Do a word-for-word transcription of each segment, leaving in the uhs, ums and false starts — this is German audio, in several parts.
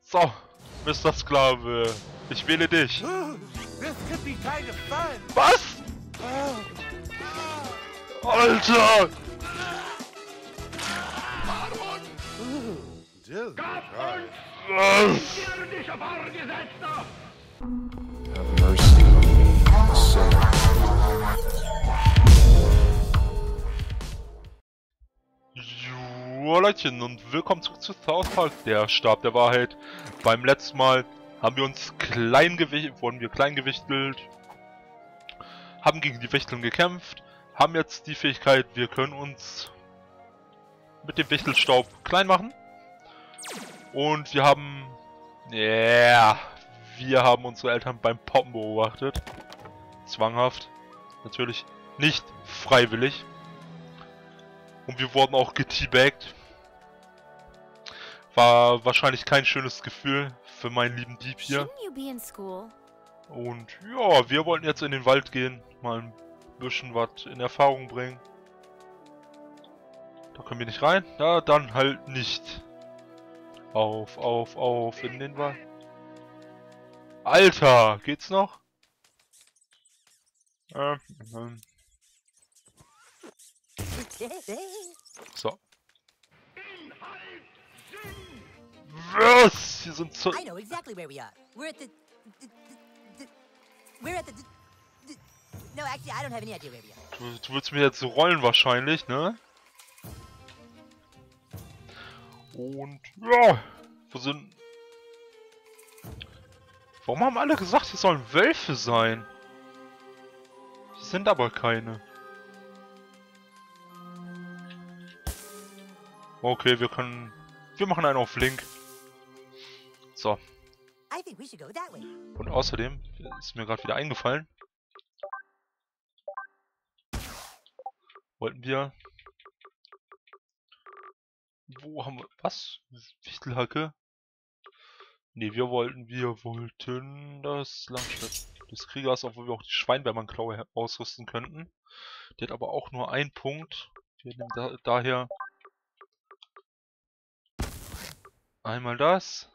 So, Mister Sklave, ich wähle dich. Was? Alter! Was? Have mercy on me, a sinner. Jo, Leutchen, und willkommen zurück zu South Park, der Stab der Wahrheit. Beim letzten Mal haben wir uns klein gewichtelt, wurden wir klein gewichtelt, haben gegen die Wichteln gekämpft, haben jetzt die Fähigkeit, wir können uns mit dem Wichtelstaub klein machen. Und wir haben, ja, yeah, wir haben unsere Eltern beim Poppen beobachtet. Zwanghaft. Natürlich nicht freiwillig. Und wir wurden auch geteabaggt. War wahrscheinlich kein schönes Gefühl für meinen lieben Dieb hier. Und ja, wir wollten jetzt in den Wald gehen, mal ein bisschen was in Erfahrung bringen. Da können wir nicht rein. Ja, dann halt nicht. Auf, auf, auf in den Wald. Alter, geht's noch? Ähm, ähm. So. Was? Hier sind so. I know exactly where we are. We're at the, the, the, the we're at the, the, the no, actually, I don't have any idea where we are. Du, du willst mir jetzt so rollen wahrscheinlich, ne? Und ja, wo sind? Warum haben alle gesagt, hier sollen Wölfe sein? Hier sind aber keine. Okay, wir können... Wir machen einen auf Link. So. I think we should go that way. Und außerdem ist mir gerade wieder eingefallen. Wollten wir... Wo haben wir... Was? Wichtelhacke? Ne, wir wollten... Wir wollten das Langschwert des Kriegers, obwohl wir auch die Schweinbärmann-Klaue ausrüsten könnten. Die hat aber auch nur einen Punkt. Wir nehmen da, daher... Einmal das.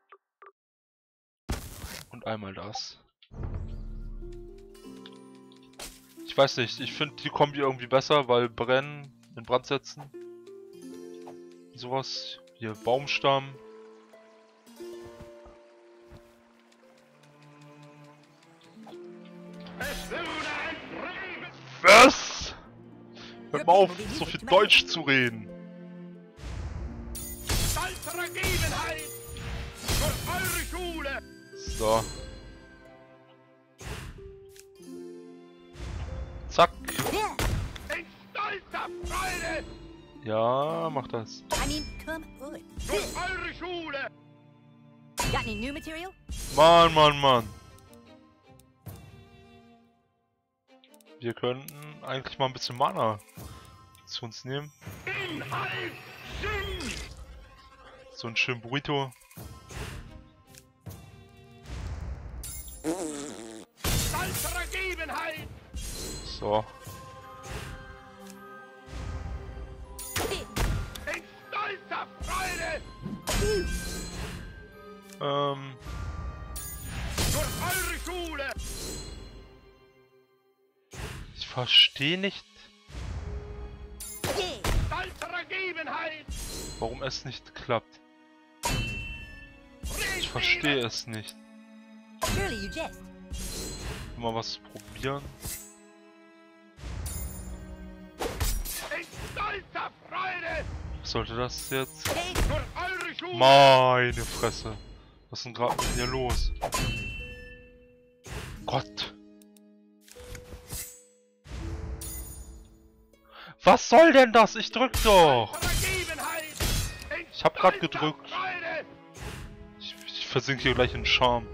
Und einmal das. Ich weiß nicht, ich finde die Kombi irgendwie besser, weil brennen, in Brand setzen. Sowas. Hier, Baumstamm. Was? Hört mal auf, so viel Deutsch zu reden. So. Zack. Ja, mach das. I mean, come on. Got any new material? Mann, Mann, Mann. Wir könnten eigentlich mal ein bisschen Mana zu uns nehmen. So ein schönen Burrito. So. Ähm. Ich verstehe nicht, warum es nicht klappt. Ich verstehe es nicht. Mal was probieren. Was sollte das jetzt? Meine Fresse. Was ist denn gerade mit mir los? Gott. Was soll denn das? Ich drück doch. Ich hab grad gedrückt. Ich, ich versinke hier gleich in Charme.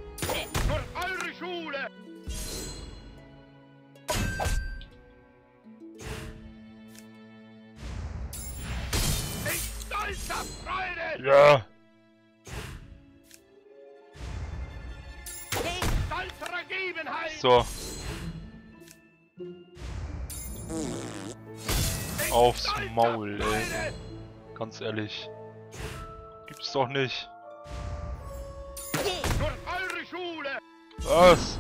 Ja. So. Aufs Maul, ey. Ganz ehrlich. Gibt's doch nicht. Was?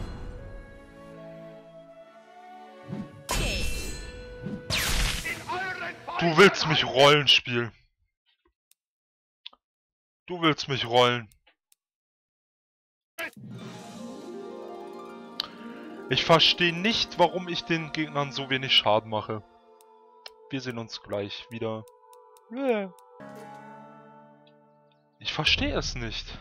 Du willst mich rollen, Spiel. Du willst mich rollen. Ich verstehe nicht, warum ich den Gegnern so wenig Schaden mache. Wir sehen uns gleich wieder. Ich verstehe es nicht.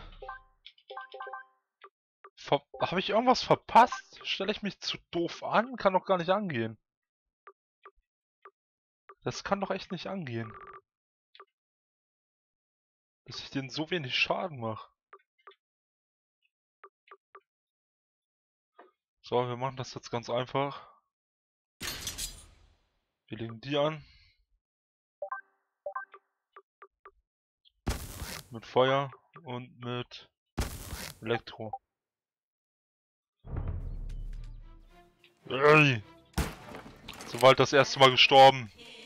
Ver- Habe ich irgendwas verpasst? Stelle ich mich zu doof an? Kann doch gar nicht angehen. Das kann doch echt nicht angehen. Dass ich denen so wenig Schaden mache. So, wir machen das jetzt ganz einfach. Wir legen die an. Mit Feuer und mit Elektro. Ey. Sobald das erste Mal gestorben.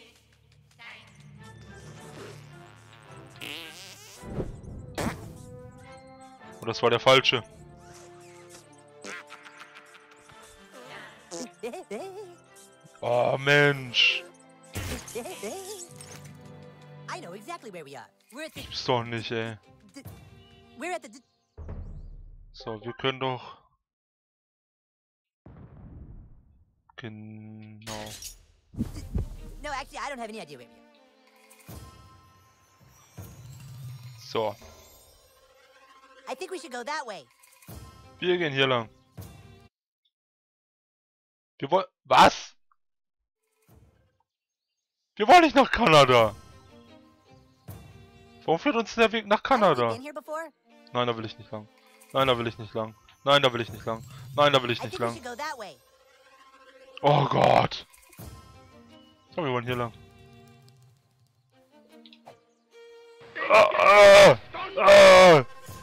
Und das war der falsche. Oh Mensch. I know exactly where we are. We're at the. Gibt's doch nicht, ey. the we're at the. d- So, wir können doch... Genau. No, actually, I don't have any idea where we are. So, I think we should go that way. wir gehen hier lang. Wir wollen... Was? Wir wollen nicht nach Kanada. Warum führt uns der Weg nach Haven't we Kanada? been here before? Nein, da will ich nicht lang. Nein, da will ich nicht lang. Nein, da will ich nicht lang. Nein, da will ich I nicht think we lang. should go that way. Oh Gott. So, wir wollen hier lang. Ah, ah, ah.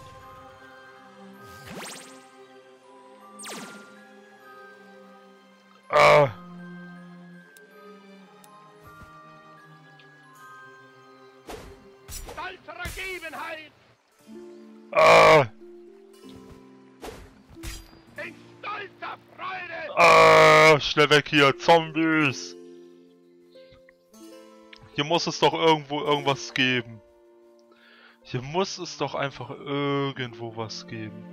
Ah. Ah. Ah, schnell weg hier, Zombies! Hier muss es doch irgendwo irgendwas geben. Hier muss es doch einfach irgendwo was geben.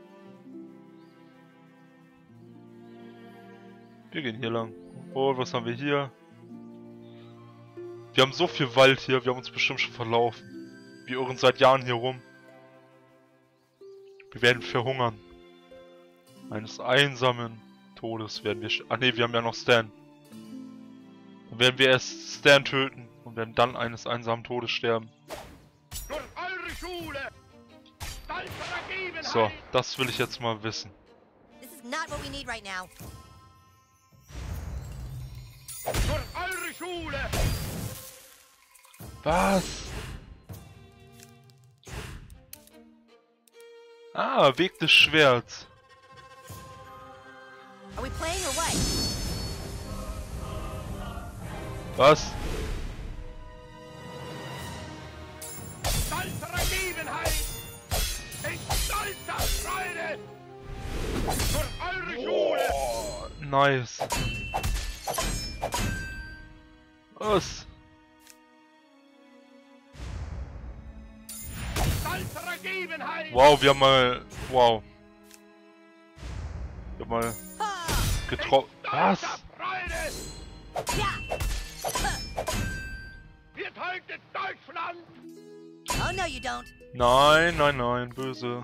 Wir gehen hier lang. Oh, was haben wir hier? Wir haben so viel Wald hier, wir haben uns bestimmt schon verlaufen. Wir irren seit Jahren hier rum. Wir werden verhungern. Eines einsamen Todes werden wir... Ach ne, wir haben ja noch Stan. Dann werden wir erst Stan töten und werden dann eines einsamen Todes sterben. So, das will ich jetzt mal wissen. This is not what we need right now. Was? Ah, Weg des Schwerts. Are we playing or what? Was? Oh, nice. Was? Wow, wir haben mal... Wow. Wir haben mal getroffen... Was? Oh no, you don't. Nein, nein, nein, böse.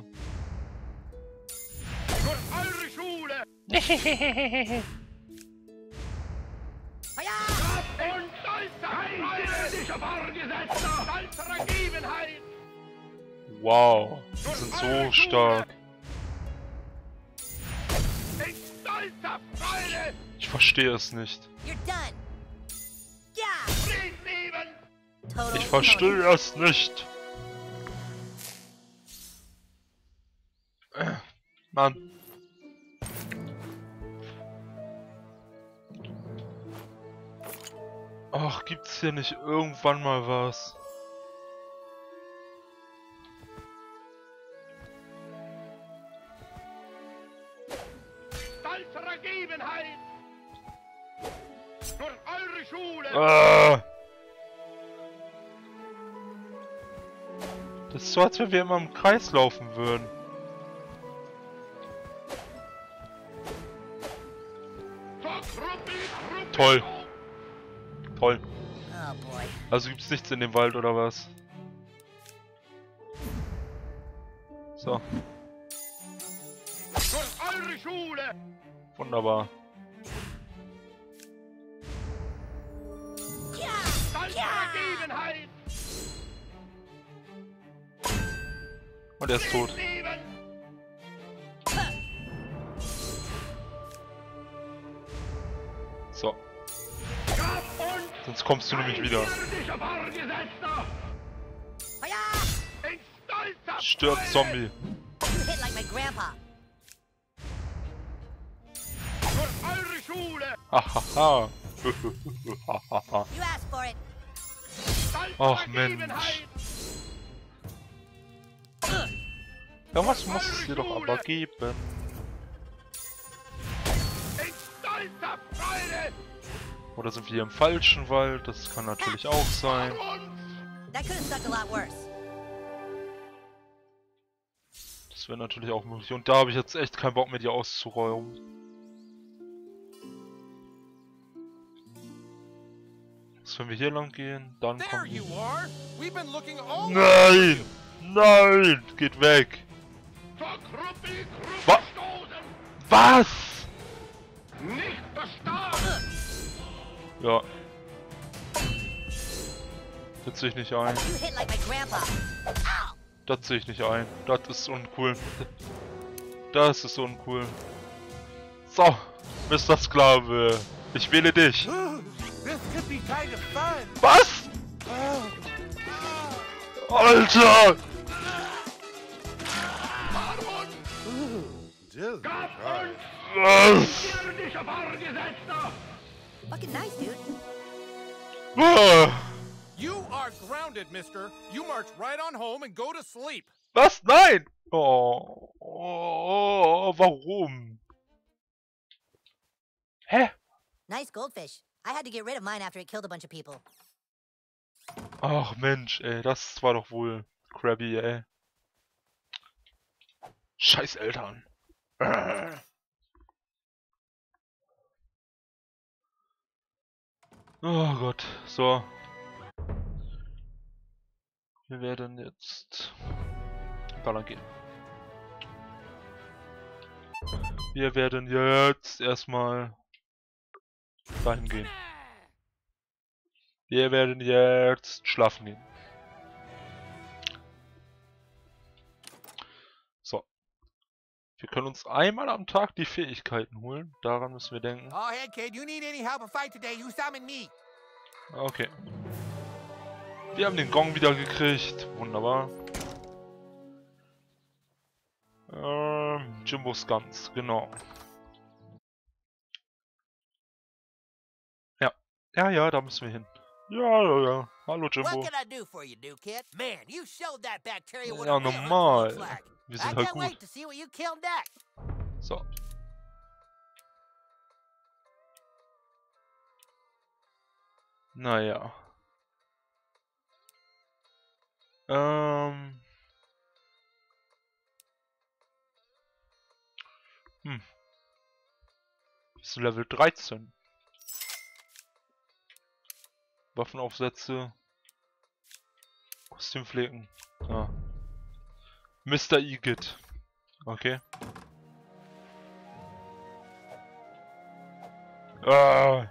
Wow, die sind so stark. Ich verstehe es nicht. You're done. Yeah. Total Ich verstehe es nicht. Äh, Mann. Ach, gibt's hier nicht irgendwann mal was? Stolzer Ergebenheit! Durch eure Schule! Ah. Das ist so, als wenn wir immer im Kreis laufen würden. Toll. Toll. Oh boy. Also gibt's nichts in dem Wald oder was? So. Durch eure Schule! Wunderbar. Stolzer Ergebenheit! Und er ist tot. Leben! So. Gab uns Sonst kommst du nämlich wieder. irdischer Vorgesetzter! Hiya! In stolzer Stirb, Freude! Zombie. You hit like my grandpa. Durch eure Schule! Hahaha. You asked for it. Stolzer Ach, Mensch. Ergebenheit! Irgendwas muss es dir doch aber geben. In stolzer Freude! Oder sind wir hier im falschen Wald? Das kann natürlich auch sein. Uns! That could have sucked a lot worse. Das wäre natürlich auch möglich. Und da habe ich jetzt echt keinen Bock mehr, die auszuräumen. Jetzt, wenn wir hier lang gehen, dann There kommen you wir. are! We've been looking all Nein! Nein! Geht weg! Zur Kruppi Wa- stoßen! Was? Nicht verstorben! Ja. Das sehe ich nicht ein. You hit like my grandpa. Ow! Das sehe ich nicht ein. Das ist uncool. Das ist uncool. So, Mister Sklave. Ich wähle dich. This could be kind of fun. Was? Alter! Gab uns Was? irdischer Vorgesetzter! Fucking nice, dude. Ah. You are grounded, mister. You march right on home and go to sleep. Was? Nein! Oh, oh, warum? Hä? Nice goldfish. I had to get rid of mine after it killed a bunch of people. Ach Mensch, ey, das war doch wohl Krabby, ey. Scheiß Eltern. Äh. Oh Gott, so. Wir werden jetzt ballern gehen. Wir werden jetzt erstmal dahin gehen. Wir werden jetzt schlafen gehen. So. Wir können uns einmal am Tag die Fähigkeiten holen. Daran müssen wir denken. Oh, hey, kid, you need any help or fight today, you summon me. Okay. Wir haben den Gong wieder gekriegt. Wunderbar. Ähm, Jimbo's Guns, genau. Ja. Ja, ja, da müssen wir hin. Ja, ja, ja. Hallo What Jimbo. can I do for you, new kid? Man, you showed that bacteria what Ja, a real hunter normal. looks like. Wir I sind halt can't wait gut. to see what you kill next. So. Naja. Ähm. Hm. Bis Level dreizehn. Waffenaufsätze. Kostümflicken. Ah. Mister Igitt. Okay. Ah.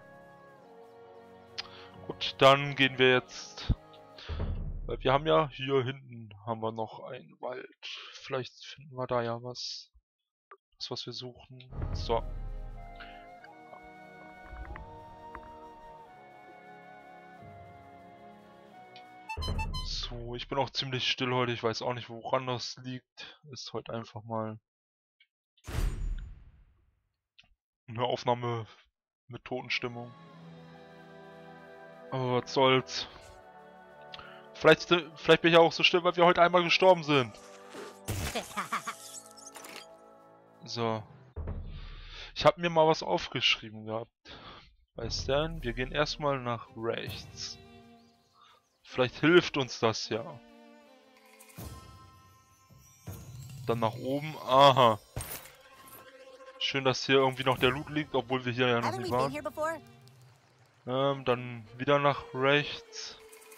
Gut, dann gehen wir jetzt. Weil wir haben ja hier hinten haben wir noch einen Wald. Vielleicht finden wir da ja was. Das, was wir suchen. So. So, ich bin auch ziemlich still heute. Ich weiß auch nicht, woran das liegt. Ist heute einfach mal eine Aufnahme mit Totenstimmung. Aber was soll's. Vielleicht, vielleicht bin ich auch so still, weil wir heute einmal gestorben sind. So. Ich habe mir mal was aufgeschrieben gehabt. Bei Stan, wir gehen erstmal nach rechts. Vielleicht hilft uns das ja. Dann nach oben. Aha. Schön, dass hier irgendwie noch der Loot liegt, obwohl wir hier ja noch Haven't we nicht been waren. here before? Ähm, dann wieder nach rechts.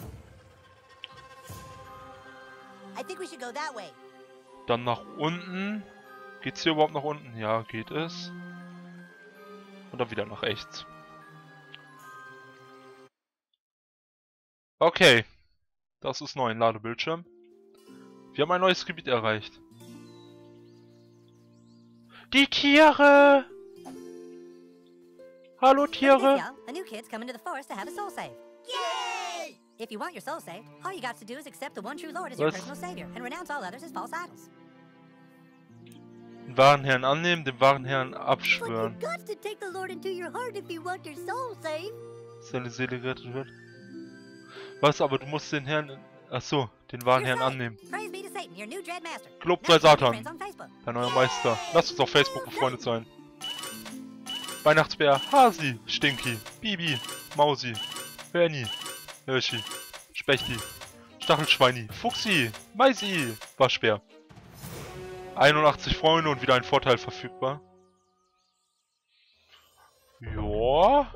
I think we should go that way. Dann nach unten. Geht's hier überhaupt nach unten? Ja, geht es. Und dann wieder nach rechts. Okay. Das ist neu, ein Ladebildschirm. Wir haben ein neues Gebiet erreicht. Die Tiere! Hallo Look at this, Tiere! y'all. A new kid's coming to the forest to have a soul save. Yay! If you want your soul saved, all you got to do is accept the one true Lord as your Was? personal savior and renounce all others as false idols. Den wahren Herrn annehmen, dem wahren Herrn But abschwören. you got to take the Lord into your heart if you want your soul saved. Seine Seele gerettet wird. Was, aber du musst den Herrn... Achso, den wahren You're Herrn right. annehmen. Praise be to Satan, your new dread master. Gelobt Now sei join your Satan, friends on Facebook. dein neuer Meister. Lasst uns auf Facebook befreundet sein. Weihnachtsbär, Hasi, Stinky, Bibi, Mausi, Bernie, Hirschi, Spechti, Stachelschweini, Fuchsi, Maisi, Waschbär. einundachtzig Freunde und wieder ein Vorteil verfügbar. Joa.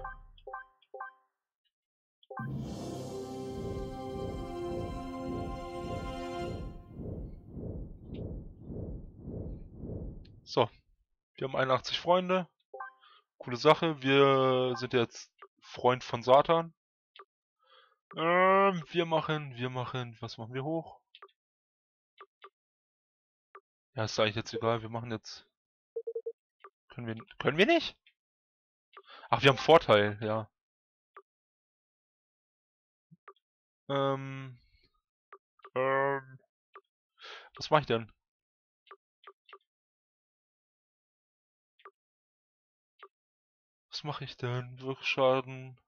So, wir haben einundachtzig Freunde. Coole Sache, wir sind jetzt Freund von Satan. Ähm, wir machen, wir machen, was machen wir hoch? Ja, ist eigentlich jetzt egal, wir machen jetzt... Können wir, können wir nicht? Ach, wir haben Vorteil, ja. Ähm... Ähm... Was mache ich denn? Was mache ich denn? Wirkschaden.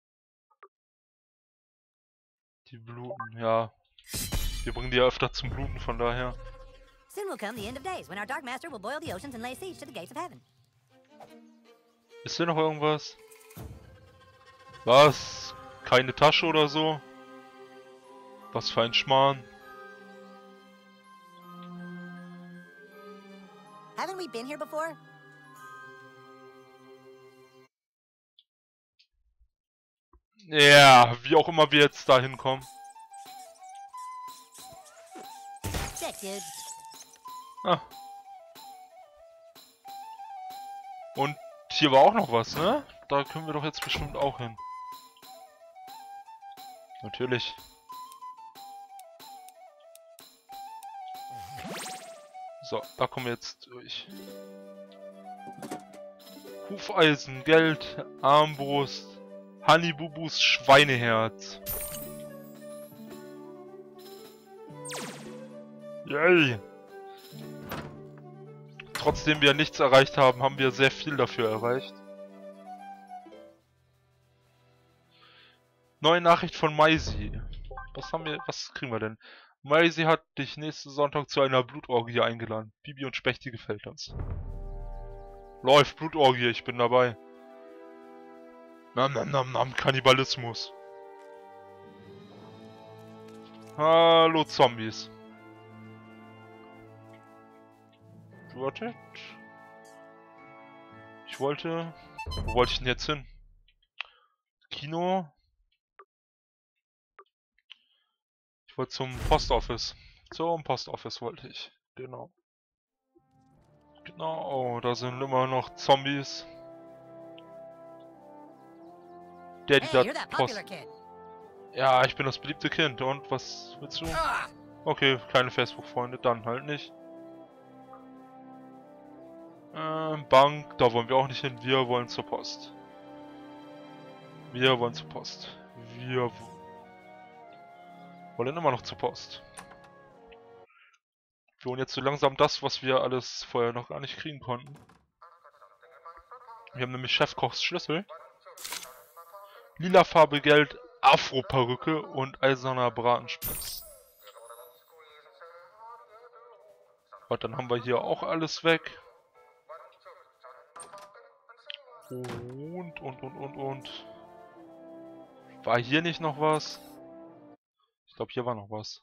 Die bluten, ja. Wir bringen die ja öfter zum Bluten, von daher. Soon will come the end of days, when our dark master will boil the oceans and lay siege to the gates of heaven. Ist hier noch irgendwas? Was? Keine Tasche oder so? Was für ein Schmarrn. Haven't we been here before? Ja, wie auch immer wir jetzt da hinkommen. Check, dude. Ah. Und hier war auch noch was, ne? Da können wir doch jetzt bestimmt auch hin. Natürlich. So, da kommen wir jetzt durch. Hufeisen, Geld, Armbrust, Honeybubus Schweineherz. Yay! Trotzdem wir nichts erreicht haben, haben wir sehr viel dafür erreicht. Neue Nachricht von Maisi. Was haben wir, was kriegen wir denn? Maisi hat dich nächsten Sonntag zu einer Blutorgie eingeladen. Bibi und Spechti gefällt das. Läuft, Blutorgie, ich bin dabei. Nam nam nam nam, Kannibalismus. Hallo Zombies. Wartet. Ich wollte... Wo wollte ich denn jetzt hin? Kino. Ich wollte zum Postoffice. Zum Postoffice wollte ich. Genau. Genau, oh, da sind immer noch Zombies. Der, die Hey, da you're that Post... popular kid. Ja, ich bin das beliebte Kind. Und was willst du? Ah! Okay, keine Facebook-Freunde, dann halt nicht. Ähm, Bank, da wollen wir auch nicht hin. Wir wollen zur Post. Wir wollen zur Post. Wir wollen immer noch zur Post. Wir holen jetzt so langsam das, was wir alles vorher noch gar nicht kriegen konnten. Wir haben nämlich Chefkochs Schlüssel. Lila Farbe Geld, Afro-Perücke und eiserner Bratenspieß. Und dann haben wir hier auch alles weg. Und, und, und, und, und. War hier nicht noch was? Ich glaube, hier war noch was.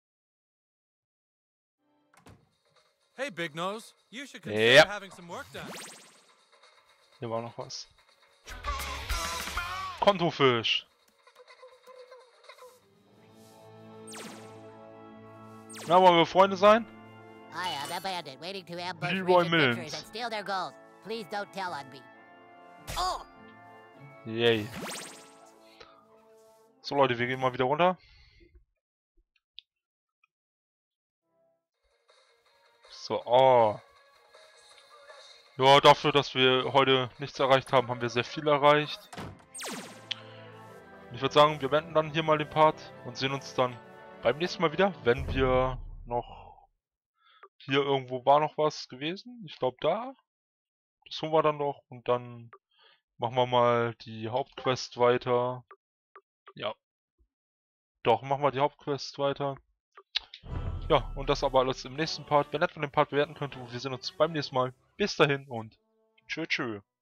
Hey, Big Nose, you should consider Yep. having some work done. Hier war noch was. Kontofisch. Na, wollen wir Freunde sein? I am a bandit waiting to ambush Leroy rich adventurers Mills. and steal their gold. Please don't tell on me. Oh! Yay. So Leute, wir gehen mal wieder runter. So, oh. Ja, dafür, dass wir heute nichts erreicht haben, haben wir sehr viel erreicht. Und ich würde sagen, wir beenden dann hier mal den Part und sehen uns dann beim nächsten Mal wieder, wenn wir noch... Hier irgendwo war noch was gewesen. Ich glaube da. Das holen wir dann noch und dann machen wir mal die Hauptquest weiter. Ja. Doch, machen wir die Hauptquest weiter. Ja, und das aber alles im nächsten Part. Wenn ihr den Part bewerten könnt, wir sehen uns beim nächsten Mal. Bis dahin und tschö tschö.